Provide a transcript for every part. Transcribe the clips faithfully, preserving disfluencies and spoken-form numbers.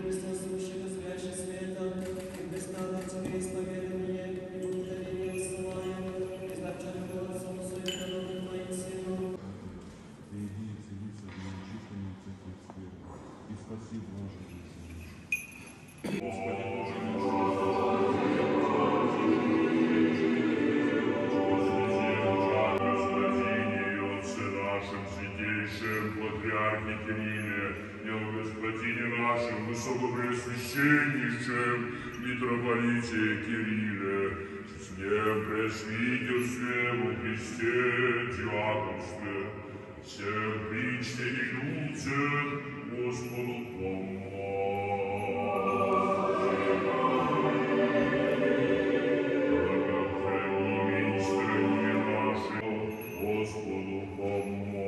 Высокопреосвященнейшем митрополите Кирилле, честнем пресвитерстве во Христе диаконстве, всем причте и людях Господу помолимся. Благохрани и стране нашей, Господу помолимся.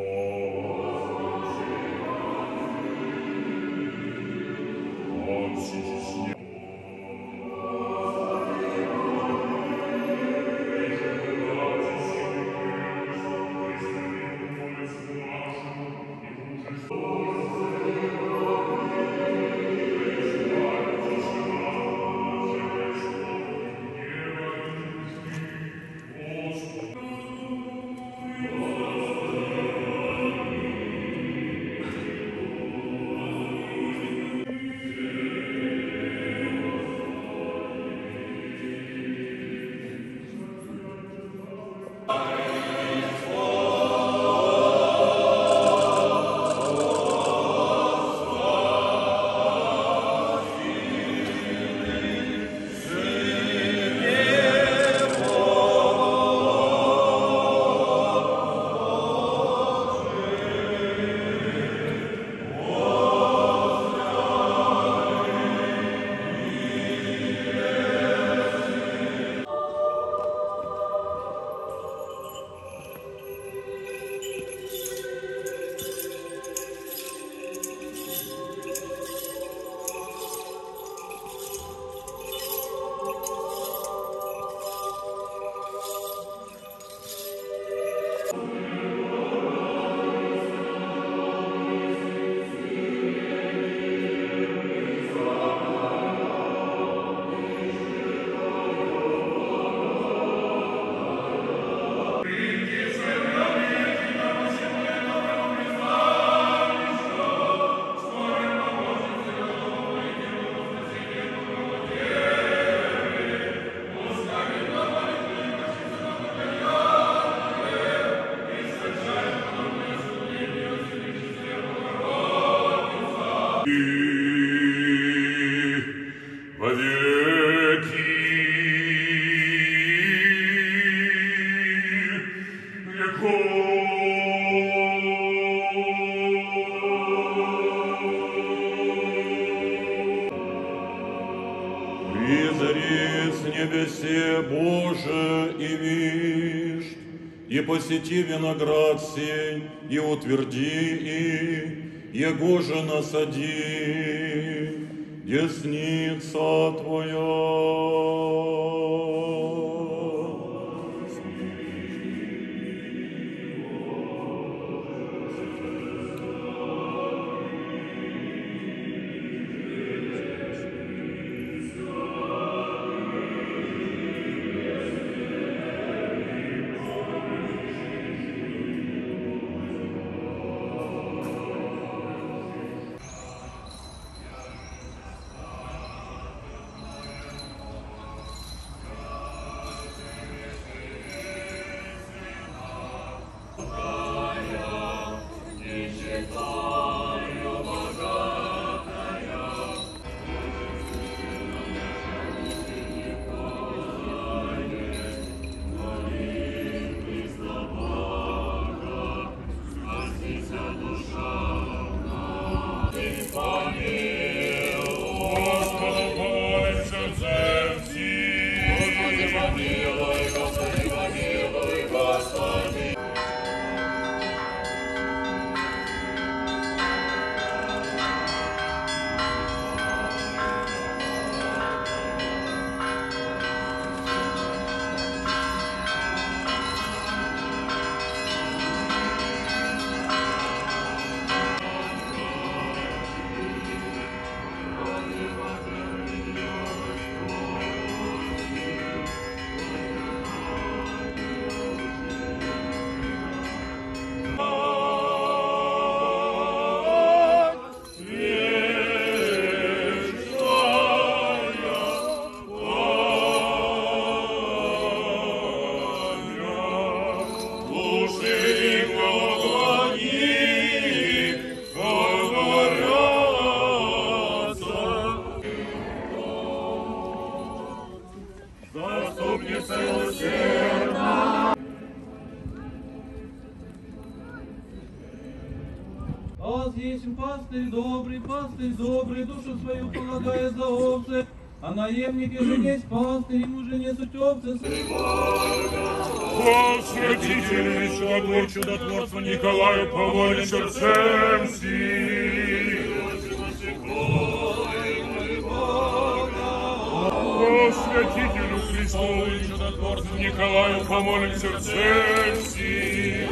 Призри с небесе, Боже, и вишь, и посети виноград сей, и утверди и, его же насади, десница Твоя. Аз есть пастырь добрый, пастырь добрый, душу свою полагает за овцы, а наемники же есть пастырь, ему же несут овцы. О, святителю, чудотвор, чудотворцу Николаю, помоли сердцем сим. О, святителю Христову и чудотворцу Николаю, помолим сердцем сим.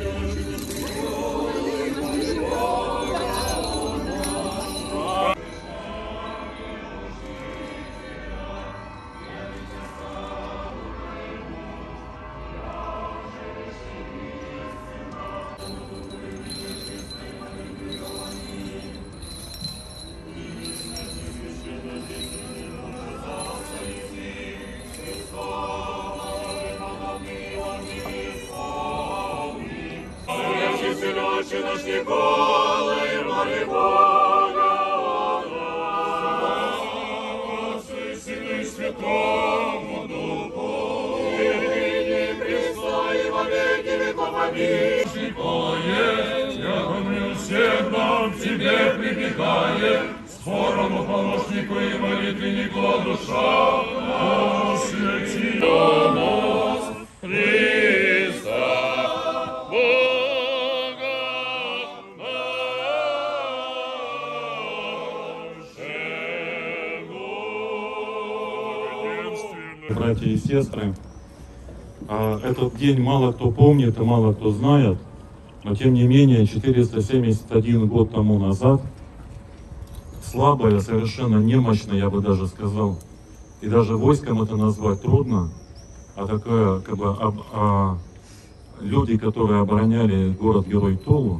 Отче наш Николай, моли Бога, Отцу и Сыну и Святому Духу, и ныне и присно и во веки веков. Аминь. Николае, яко милосердно к Тебе прибегает, скорому помощнику и молитвеннику душа, освети нас, Христа. Братья и сестры, этот день мало кто помнит и мало кто знает, но тем не менее четыреста семьдесят один год тому назад слабая, совершенно немощная, я бы даже сказал, и даже войском это назвать трудно, а такое, как бы, об, а, люди, которые обороняли город-герой Тулу,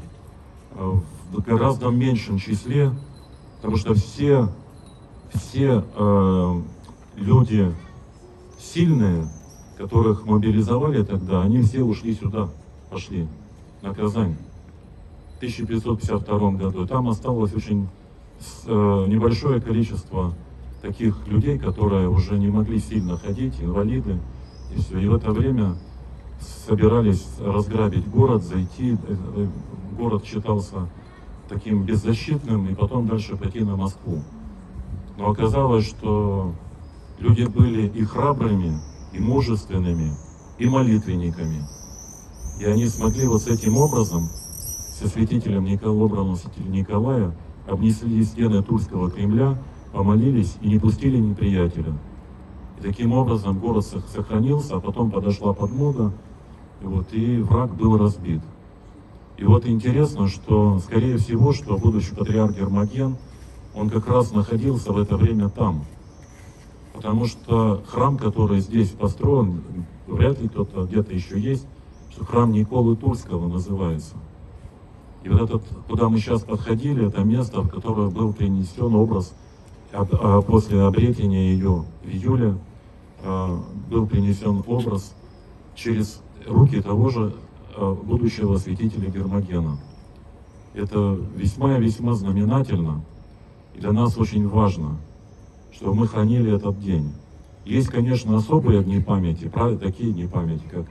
в гораздо меньшем числе, потому что все, все э, люди сильные, которых мобилизовали тогда, они все ушли сюда, пошли, на Казань, в тысяча пятьсот пятьдесят втором году. И там осталось очень э, небольшое количество таких людей, которые уже не могли сильно ходить, инвалиды, и все. И в это время собирались разграбить город, зайти, город считался таким беззащитным, и потом дальше пойти на Москву. Но оказалось, что люди были и храбрыми, и мужественными, и молитвенниками. И они смогли вот с этим образом, со святителем Николаем, образом святителя Николая, обнесли стены Тульского Кремля, помолились и не пустили неприятеля. И таким образом город сохранился, а потом подошла подмога, и, вот, и враг был разбит. И вот интересно, что, скорее всего, что будущий патриарх Гермоген, он как раз находился в это время там. Потому что храм, который здесь построен, вряд ли кто-то где-то еще есть, что храм Николы Тульского называется. И вот этот, куда мы сейчас подходили, это место, в которое был принесен образ, а, а после обретения ее в июле, а, был принесен образ через руки того же а, будущего святителя Гермогена. Это весьма-весьма знаменательно, и для нас очень важно, что мы хранили этот день. Есть, конечно, особые дни памяти, правда, такие дни памяти, как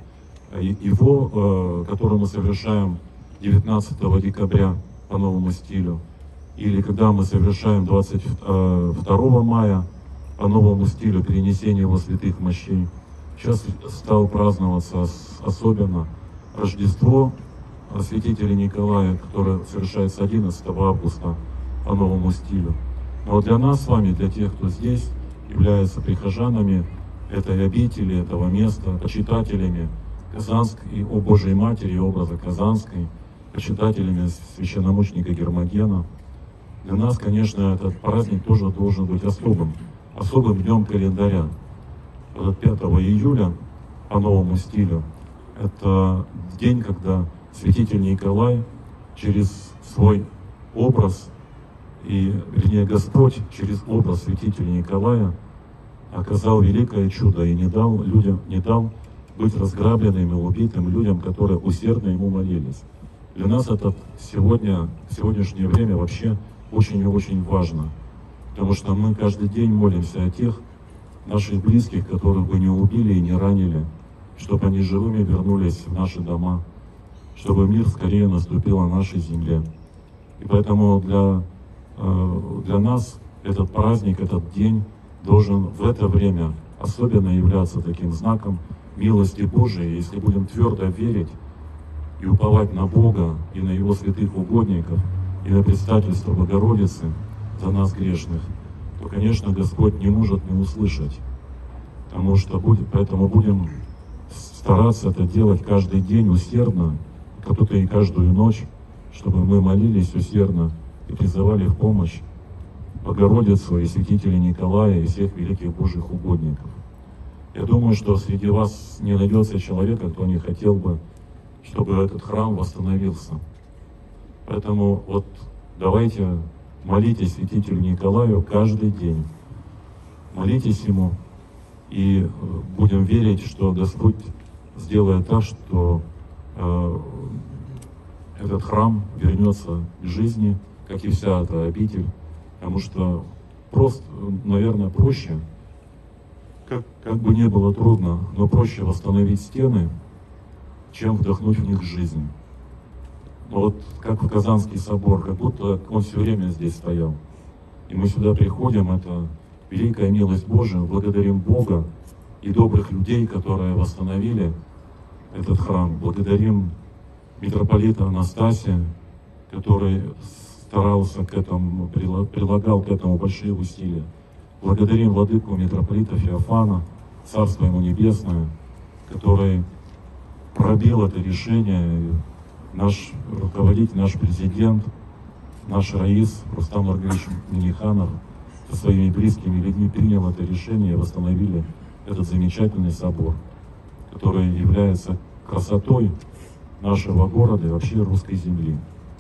его, который мы совершаем девятнадцатого декабря по новому стилю, или когда мы совершаем двадцать второго мая по новому стилю перенесение его святых мощей. Сейчас стал праздноваться особенно Рождество святителя Николая, которое совершается одиннадцатого августа по новому стилю. Но вот для нас с вами, для тех, кто здесь, являются прихожанами этой обители, этого места, почитателями Казанской, о Божией Матери, образа Казанской, почитателями священномученика Гермогена. Для нас, конечно, этот праздник тоже должен быть особым, особым днем календаря. Вот пятого июля по новому стилю это день, когда святитель Николай через свой образ, и, вернее, Господь через образ святителя Николая оказал великое чудо и не дал людям, не дал быть разграбленным и убитым людям, которые усердно ему молились. Для нас это сегодня, в сегодняшнее время вообще очень и очень важно, потому что мы каждый день молимся о тех наших близких, которых бы не убили и не ранили, чтобы они живыми вернулись в наши дома, чтобы мир скорее наступил на нашей земле. И поэтому для, для нас этот праздник, этот день должен в это время особенно являться таким знаком милости Божией. Если будем твердо верить и уповать на Бога, и на Его святых угодников, и на предстательство Богородицы за нас грешных, то, конечно, Господь не может не услышать. Потому что будет, поэтому будем стараться это делать каждый день усердно, кто-то и каждую ночь, чтобы мы молились усердно и призывали в помощь Богородицу и святителя Николая и всех великих Божьих угодников. Я думаю, что среди вас не найдется человека, кто не хотел бы, чтобы этот храм восстановился. Поэтому вот давайте молитесь святителю Николаю каждый день. Молитесь ему, и будем верить, что Господь сделает так, что э, этот храм вернется к жизни, как и вся эта обитель. Потому что просто, наверное, проще, как, как бы не было трудно, но проще восстановить стены, чем вдохнуть в них жизнь. Но вот как в Казанский собор, как будто он все время здесь стоял. И мы сюда приходим, это великая милость Божия, благодарим Бога и добрых людей, которые восстановили этот храм. Благодарим митрополита Анастасия, который старался к этому, прилагал к этому большие усилия. Благодарим владыку митрополита Феофана, Царство ему небесное, который пробил это решение. Наш руководитель, наш президент, наш раис Рустам Маргарович Миниханов со своими близкими людьми принял это решение и восстановили этот замечательный собор, который является красотой нашего города и вообще русской земли.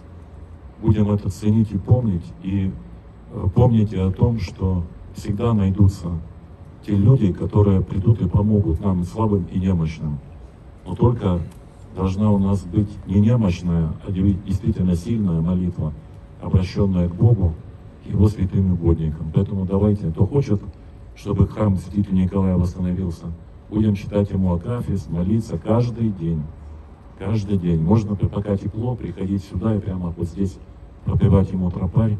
Будем это ценить и помнить, и помните о том, что всегда найдутся те люди, которые придут и помогут нам, слабым и немощным. Но только должна у нас быть не немощная, а действительно сильная молитва, обращенная к Богу, к Его святым угодникам. Поэтому давайте, кто хочет, чтобы храм святителя Николая восстановился, будем читать ему акафист, молиться каждый день. Каждый день. Можно, пока тепло, приходить сюда и прямо вот здесь пропевать ему тропарь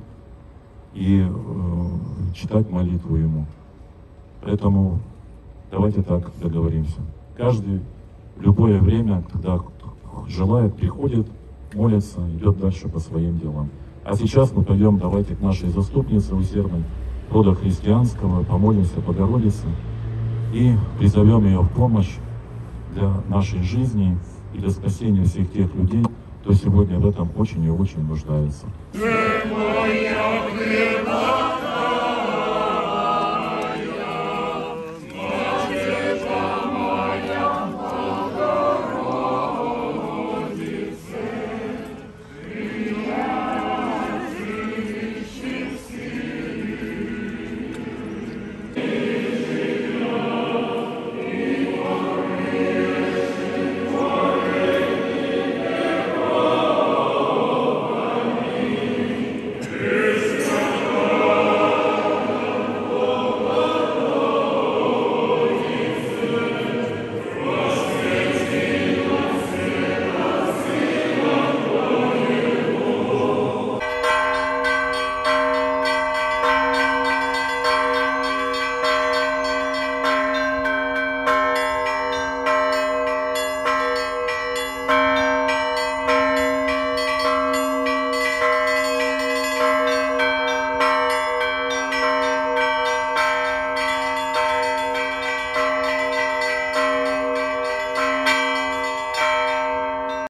и э, читать молитву ему. Поэтому давайте так договоримся. Каждый в любое время, когда желает, приходит, молится, идет дальше по своим делам. А сейчас мы пойдем, давайте, к нашей заступнице усердной рода христианского, помолимся Богородице и призовем ее в помощь для нашей жизни и для спасения всех тех людей, кто сегодня в этом очень и очень нуждается. Твоя